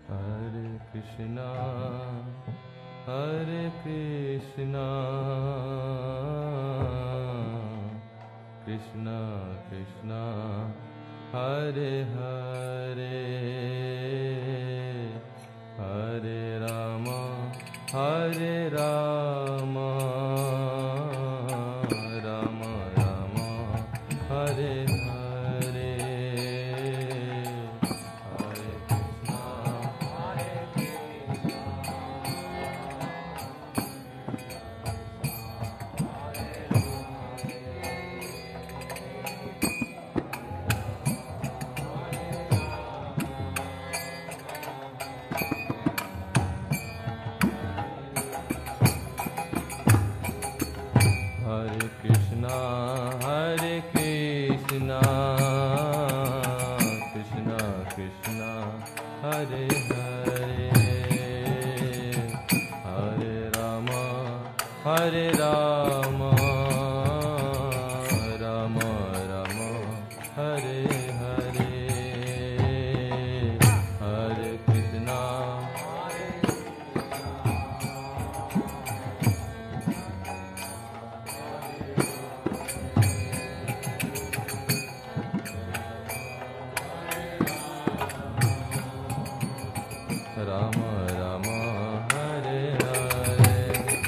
Hare Krishna, Krishna Krishna, Hare Hare, Hare Rama, Hare Rama, Rama Rama, Hare Hare, Hare Krishna, Hare Krishna, Hare Krishna, Krishna Krishna, Hare Hare, Hare Rama, Hare Rama, Rama Rama, Hare Hare, Hare Krishna, Rama Rama, Hare Hare,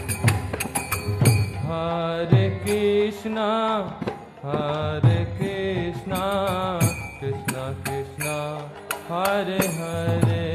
Hare Krishna, Hare Krishna, Krishna Krishna, Hare Hare,